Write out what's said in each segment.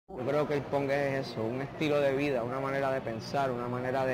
Yo creo que el punk es eso, un estilo de vida, una manera de pensar, una manera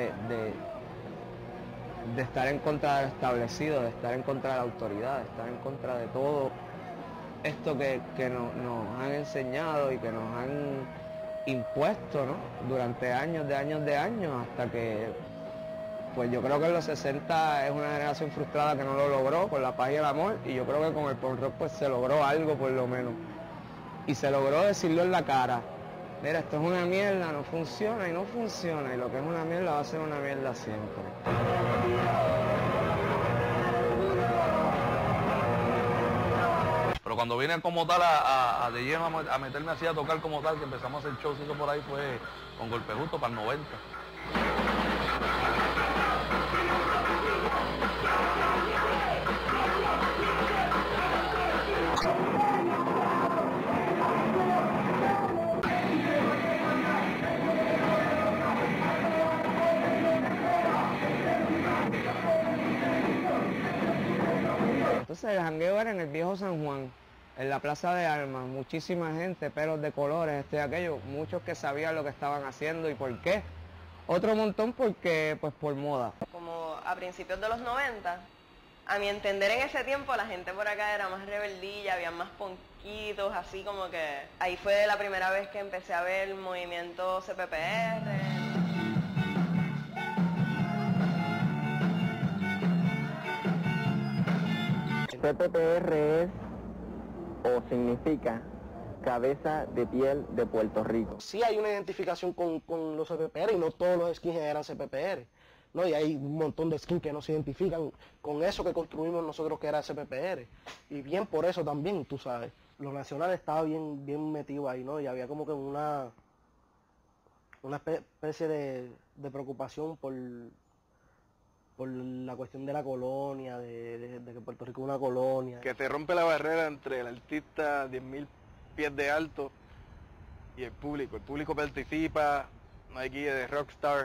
de estar en contra de lo establecido, de estar en contra de la autoridad, de estar en contra de todo esto que nos han enseñado y que nos han impuesto, ¿no? Durante años, hasta que, pues yo creo que en los 60 es una generación frustrada que no lo logró con la paz y el amor, y yo creo que con el punk rock pues se logró algo por lo menos. Y se logró decirlo en la cara. Mira, esto es una mierda, no funciona y no funciona, y lo que es una mierda va a ser una mierda siempre. Pero cuando vine como tal de lleno a meterme así a tocar como tal, que empezamos a hacer shows y eso por ahí fue con Golpe Justo para el 90. Entonces el jangueo era en el viejo San Juan, en la Plaza de Armas, muchísima gente, pelos de colores, aquello, muchos que sabían lo que estaban haciendo y por qué. Otro montón porque, pues por moda. Como a principios de los 90, a mi entender en ese tiempo la gente por acá era más rebeldilla, había más ponquitos, así como que ahí fue la primera vez que empecé a ver el movimiento CPPR. CPPR es o significa cabeza de piel de Puerto Rico. Sí hay una identificación con los CPPR y no todos los skinheads eran CPPR, ¿no? Y hay un montón de skins que no se identifican con eso que construimos nosotros que era CPPR. Y bien por eso también, tú sabes, lo nacional estaba bien metido ahí, ¿no? Y había como que una especie de preocupación por la cuestión de la colonia, de que Puerto Rico es una colonia. Que te rompe la barrera entre el artista 10.000 pies de alto y el público. El público participa, no hay guía de rockstar.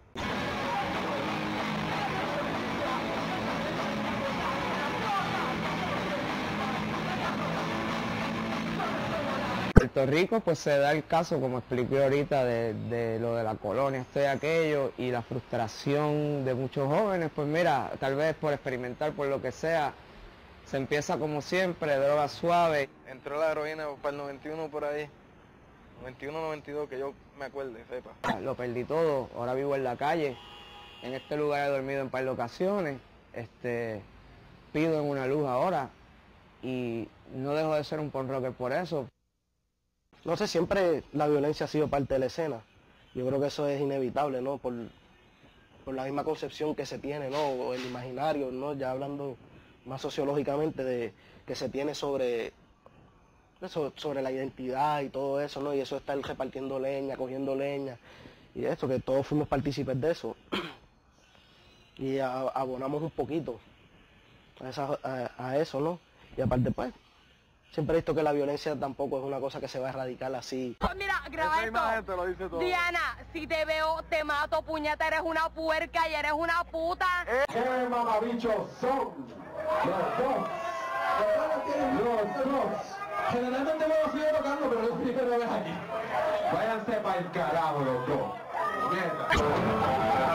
Puerto Rico pues se da el caso, como expliqué ahorita, de lo de la colonia, esto y aquello, y la frustración de muchos jóvenes, pues mira, tal vez por experimentar, por lo que sea, se empieza como siempre, droga suave. Entró la heroína para el 91 por ahí, 91, 92, que yo me acuerde, sepa. Lo perdí todo, ahora vivo en la calle, en este lugar he dormido en par de ocasiones, pido en una luz ahora, y no dejo de ser un punk rocker por eso. No sé, siempre la violencia ha sido parte de la escena. Yo creo que eso es inevitable, ¿no? Por la misma concepción que se tiene, ¿no? O el imaginario, ¿no? Ya hablando más sociológicamente de que se tiene sobre la identidad y todo eso, ¿no? Y eso está el repartiendo leña, cogiendo leña, y esto, que todos fuimos partícipes de eso. Y abonamos un poquito a eso, ¿no? Y aparte, pues, siempre he visto que la violencia tampoco es una cosa que se va a erradicar así. Oh, mira, graba Esa imagen te esto. lo dice todo. Diana, si te veo, te mato, puñeta, eres una puerca y eres una puta. ¿Qué mamabichos son? Los dos. Los dos. Generalmente me lo sigo tocando, pero es primera vez aquí. Váyanse para el carajo los dos. Mierda.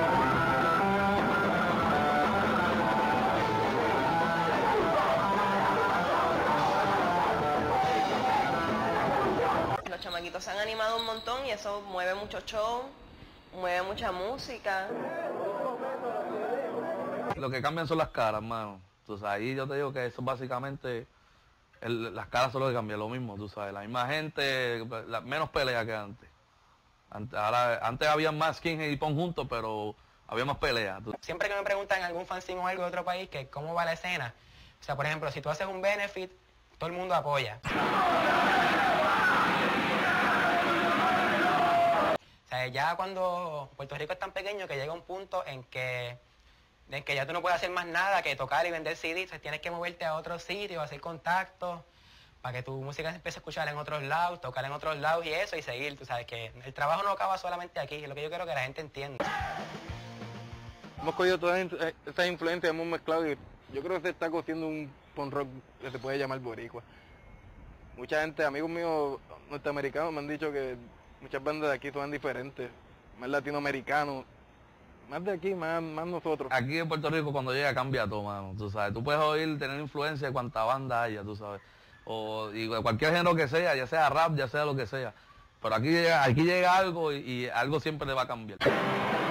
Los chamaquitos se han animado un montón y eso mueve mucho show, mueve mucha música. Lo que cambian son las caras, mano. Entonces ahí yo te digo que eso básicamente, las caras son lo que cambian, lo mismo, tú sabes. La misma gente, menos pelea que antes. Antes había más skinhead y punk juntos, pero había más peleas. Siempre que me preguntan en algún fanzine o algo de otro país que cómo va la escena, o sea, por ejemplo, si tú haces un benefit, todo el mundo apoya. O sea, ya cuando Puerto Rico es tan pequeño que llega un punto en que ya tú no puedes hacer más nada que tocar y vender CDs, o tienes que moverte a otros sitios, hacer contactos, para que tu música se empiece a escuchar en otros lados, tocar en otros lados y eso, y seguir. Tú sabes que el trabajo no acaba solamente aquí, es lo que yo quiero que la gente entienda. Hemos cogido todas estas influencias, hemos mezclado y yo creo que se está cociendo un punk rock que se puede llamar boricua. Mucha gente, amigos míos norteamericanos me han dicho que muchas bandas de aquí son diferentes, más latinoamericanos, más de aquí, más nosotros. Aquí en Puerto Rico cuando llega cambia todo, mano, tú sabes. Tú puedes oír, tener influencia de cuanta banda haya, tú sabes. Y de cualquier género que sea, ya sea rap, ya sea lo que sea. Pero aquí llega algo y algo siempre le va a cambiar.